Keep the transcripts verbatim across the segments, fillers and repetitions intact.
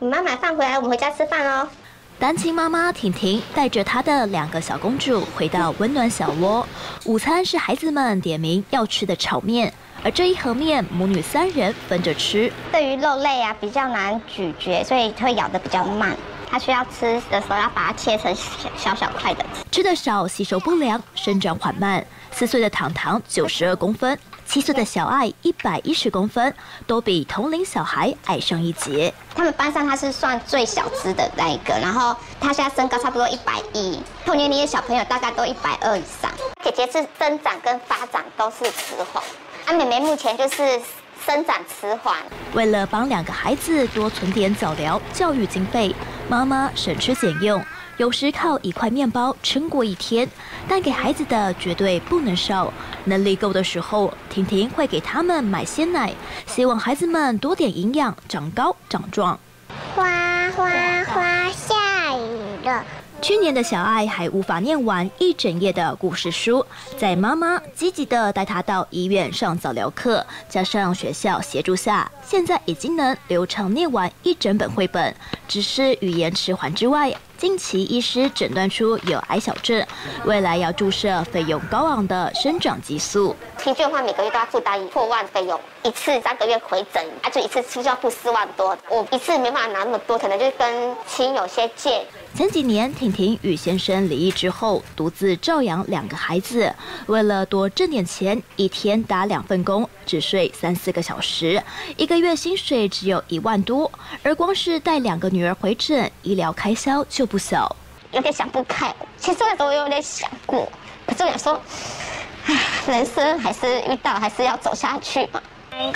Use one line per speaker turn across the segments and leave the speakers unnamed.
你妈买饭回来，我们回家吃饭哦。
单亲妈妈婷婷带着她的两个小公主回到温暖小窝，午餐是孩子们点名要吃的炒面，而这一盒面母女三人分着吃。
对于肉类啊比较难咀嚼，所以会咬得比较慢。它需要吃的时候要把它切成小小块的。
吃得少，吸收不良，生长缓慢。四岁的糖糖九十二公分。七岁的小爱一百一十公分，都比同龄小孩矮上一截。
他们班上他是算最小只的那一个，然后他现在身高差不多一百一，同年龄的小朋友大概都一百二以上。姐姐是生长跟发展都是迟缓，啊，妹妹目前就是生长迟缓。
为了帮两个孩子多存点早疗教育经费，妈妈省吃俭用。有时靠一块面包撑过一天，但给孩子的绝对不能少。能力够的时候，婷婷会给他们买鲜奶，希望孩子们多点营养，长高长壮。
花花花，下雨了。
去年的小爱还无法念完一整页的故事书，在妈妈积极地带她到医院上早疗课，加上学校协助下，现在已经能流畅念完一整本绘本。只是语言迟缓之外，近期医师诊断出有矮小症，未来要注射费用高昂的生长激素。
平均的话，每个月都要负担破万费用，一次三个月回诊，啊，就一次就要付四万多。我一次没办法拿那么多，可能就跟亲友些借。
前几年，婷婷与先生离异之后，独自照养两个孩子。为了多挣点钱，一天打两份工，只睡三四个小时，一个月薪水只有一万多。而光是带两个女儿回诊，医疗开销就不小。
有点想不开，其实那时候我有点想过，可是我想说，唉，人生还是遇到，还是要走下去嘛。Go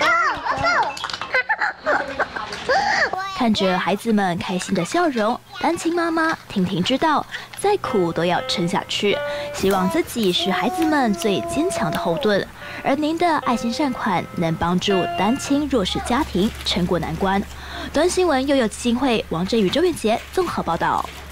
go！
看着孩子们开心的笑容，单亲妈妈婷婷知道，再苦都要撑下去。希望自己是孩子们最坚强的后盾。而您的爱心善款能帮助单亲弱势家庭撑过难关。端新闻悠悠基金会王振宇、周元杰综合报道。